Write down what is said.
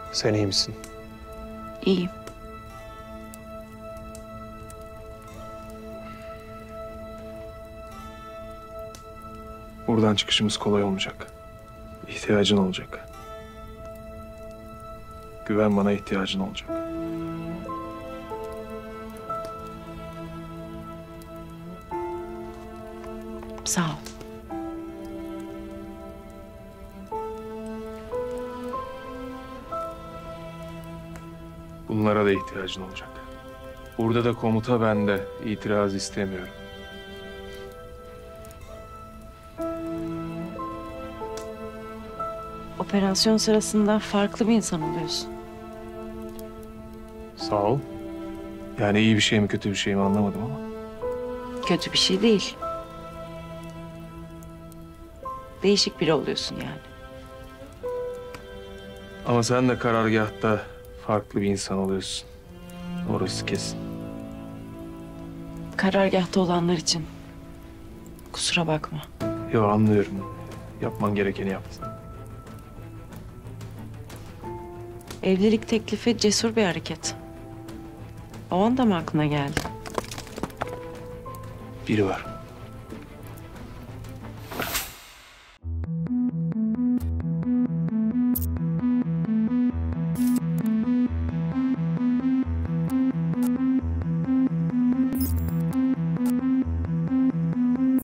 Sen iyi misin? İyiyim. Buradan çıkışımız kolay olmayacak. İhtiyacın olacak. Güven bana, ihtiyacın olacak. Sağ ol. Bunlara da ihtiyacın olacak. Burada da komuta bende. İtiraz istemiyorum. Operasyon sırasında farklı bir insan oluyorsun. Sağ ol. Yani iyi bir şey mi kötü bir şey mi anlamadım ama. Kötü bir şey değil. Değişik biri oluyorsun yani. Ama sen de karargâhta farklı bir insan oluyorsun. Orası kesin. Karargâhta olanlar için kusura bakma. Yo, anlıyorum. Yapman gerekeni yaptın. Evlilik teklifi cesur bir hareket. O anda mı aklına geldi? Biri var.